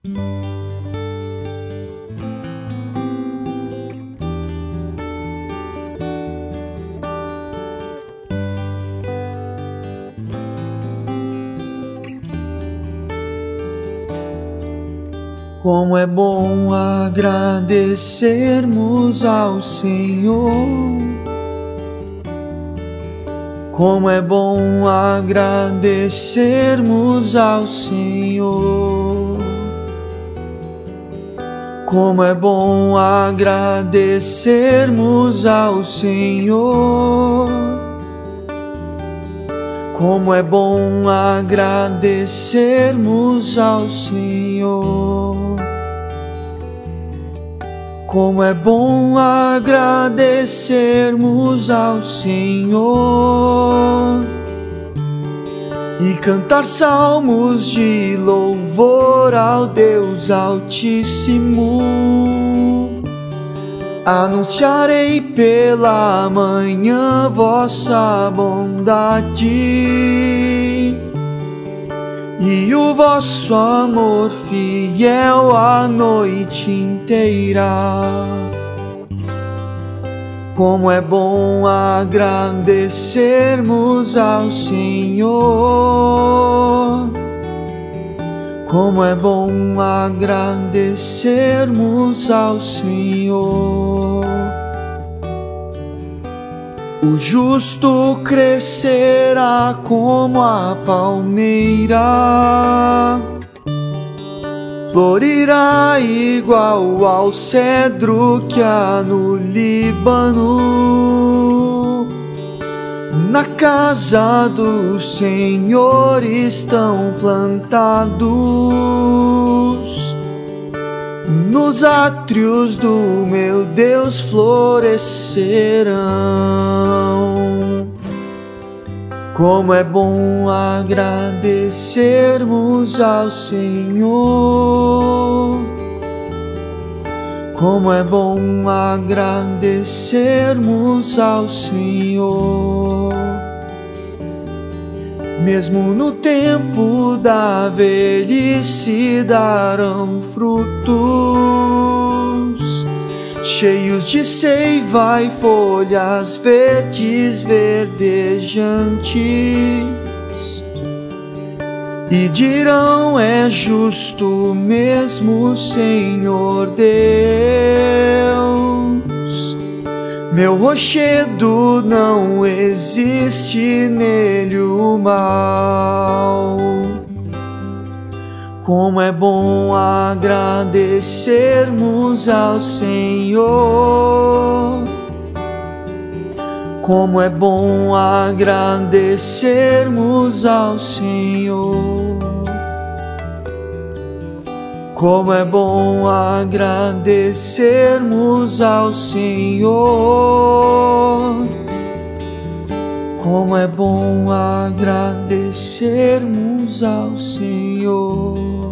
Como é bom agradecermos ao Senhor. Como é bom agradecermos ao Senhor. Como é bom agradecermos ao Senhor. Como é bom agradecermos ao Senhor. Como é bom agradecermos ao Senhor e cantar salmos de louvor ao Deus Altíssimo. Anunciarei pela manhã vossa bondade e o vosso amor fiel a noite inteira. Como é bom agradecermos ao Senhor. Como é bom agradecermos ao Senhor. O justo crescerá como a palmeira, florirá igual ao cedro que há no Líbano. Na casa do Senhor estão plantados, nos átrios do meu Deus florescerão. Como é bom agradecermos ao Senhor. Como é bom agradecermos ao Senhor. Mesmo no tempo da velhice darão frutos, cheios de seiva e folhas verdes verdejantes. E dirão: é justo mesmo, Senhor Deus. Meu rochedo não existe nele o mal. Como é bom agradecermos ao Senhor. Como é bom agradecermos ao Senhor. Como é bom agradecermos ao Senhor. Como é bom agradecermos ao Senhor.